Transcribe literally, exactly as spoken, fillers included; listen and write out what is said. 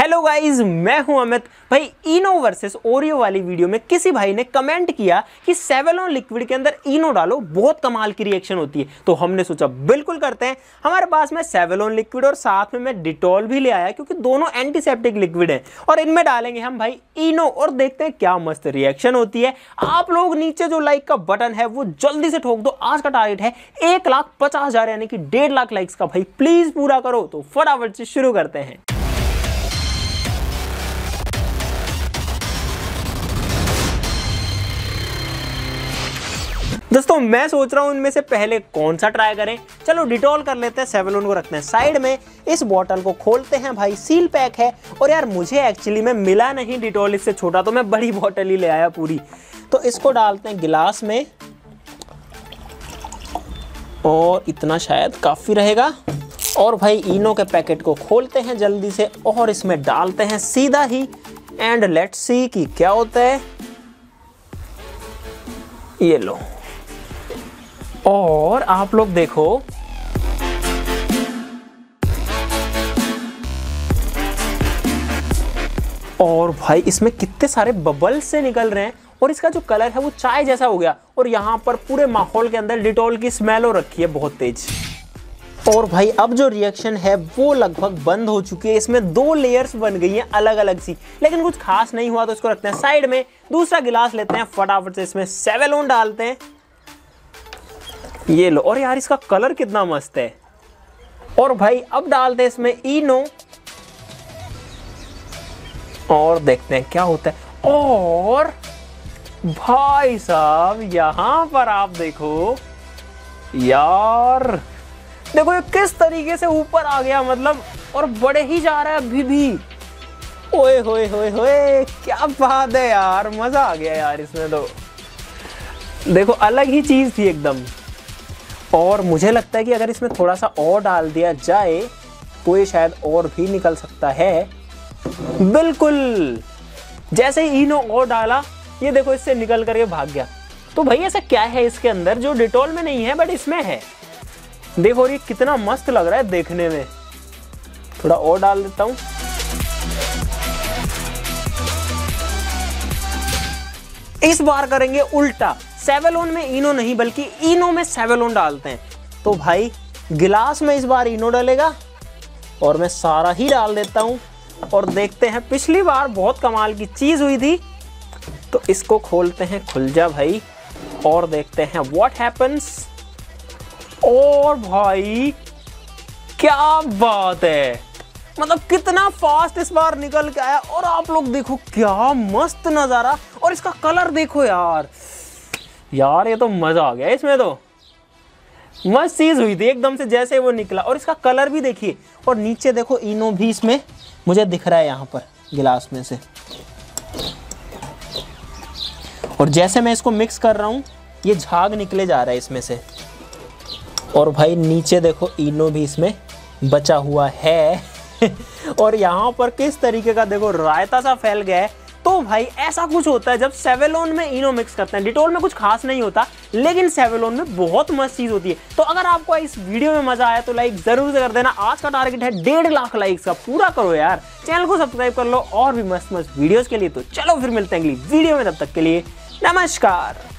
Hello guys, मैं हूं अमित। भाई इनो वर्सेस ओरियो वाली वीडियो में किसी भाई ने कमेंट किया कि सेवलॉन लिक्विड के अंदर इनो डालो, बहुत कमाल की रिएक्शन होती है। तो हमने सोचा बिल्कुल करते हैं। हमारे पास में सेवलॉन लिक्विड और साथ में मैं डिटॉल भी ले आया क्योंकि दोनों एंटीसेप्टिक लिक्विड हैं और इनमें डालेंगे हम भाई इनो और देखते हैं क्या मस्त रिएक्शन होती है। आप लोग नीचे जो लाइक का बटन है वो जल्दी से ठोक दो। आज का टारगेट है एक लाख पचास हजार यानी कि डेढ़ लाख लाइक्स का। भाई प्लीज पूरा करो। तो फटाफट से शुरू करते हैं। दोस्तों मैं सोच रहा हूं इनमें से पहले कौन सा ट्राई करें। चलो डिटॉल कर लेते हैं, सेवलॉन को रखते हैं साइड में। इस बॉटल को खोलते हैं, भाई सील पैक है। और यार मुझे एक्चुअली में मिला नहीं डिटॉल इससे छोटा, तो मैं बड़ी बॉटल ही ले आया पूरी। तो इसको डालते हैं गिलास में और इतना शायद काफी रहेगा। और भाई इनो के पैकेट को खोलते हैं जल्दी से और इसमें डालते हैं सीधा ही। एंड लेट्स सी कि क्या होता है। ये लो, और आप लोग देखो और भाई इसमें कितने सारे बबल्स से निकल रहे हैं और इसका जो कलर है वो चाय जैसा हो गया। और यहाँ पर पूरे माहौल के अंदर डिटॉल की स्मेल हो रखी है बहुत तेज। और भाई अब जो रिएक्शन है वो लगभग बंद हो चुकी है। इसमें दो लेयर्स बन गई हैं अलग अलग सी, लेकिन कुछ खास नहीं हुआ। तो इसको रखते हैं साइड में। दूसरा गिलास लेते हैं, फटाफट से इसमें सेवलॉन डालते हैं। ये लो, और यार इसका कलर कितना मस्त है। और भाई अब डालते हैं इसमें इनो और देखते हैं क्या होता है। और भाई साहब यहां पर आप देखो यार, देखो ये किस तरीके से ऊपर आ गया, मतलब और बढ़े ही जा रहा है अभी भी। ओए होए होए होए, क्या बात है यार, मजा आ गया यार इसमें। तो देखो अलग ही चीज थी एकदम। और मुझे लगता है कि अगर इसमें थोड़ा सा और डाल दिया जाए तो ये शायद और भी निकल सकता है। बिल्कुल जैसे ही इनो और डाला, ये देखो इससे निकल करके भाग गया। तो भाई ऐसा क्या है इसके अंदर जो डिटॉल में नहीं है बट इसमें है। देखो ये कितना मस्त लग रहा है देखने में। थोड़ा और डाल देता हूं। इस बार करेंगे उल्टा, सेवलॉन में इनो नहीं बल्कि इनो में सेवलॉन डालते हैं। तो भाई गिलास में इस बार इनो डालेगा और मैं सारा ही डाल देता हूं और देखते हैं। पिछली बार बहुत कमाल की चीज हुई थी। तो इसको खोलते हैं, खुल जा भाई, और देखते हैं व्हाट हैपेंस। और भाई क्या बात है, मतलब कितना फास्ट इस बार निकल के आया। और आप लोग देखो क्या मस्त नजारा, और इसका कलर देखो यार। यार ये तो मजा आ गया इसमें। तो मस्त चीज हुई थी एकदम से जैसे वो निकला। और इसका कलर भी देखिए, और नीचे देखो इनो भी इसमें मुझे दिख रहा है यहाँ पर गिलास में से। और जैसे मैं इसको मिक्स कर रहा हूँ ये झाग निकले जा रहा है इसमें से। और भाई नीचे देखो इनो भी इसमें बचा हुआ है। और यहाँ पर किस तरीके का देखो रायता सा फैल गया है। तो भाई ऐसा कुछ होता है जब सेवलॉन में इनो मिक्स करते हैं। डिटॉल में कुछ खास नहीं होता, लेकिन सेवलॉन में बहुत मस्त चीज होती है। तो अगर आपको इस वीडियो में मजा आया तो लाइक जरूर से कर देना। आज का टारगेट है डेढ़ लाख लाइक्स का, पूरा करो यार। चैनल को सब्सक्राइब कर लो और भी मस्त मस्त वीडियोस के लिए। तो चलो फिर मिलते हैं अगली वीडियो में, तब तक के लिए नमस्कार।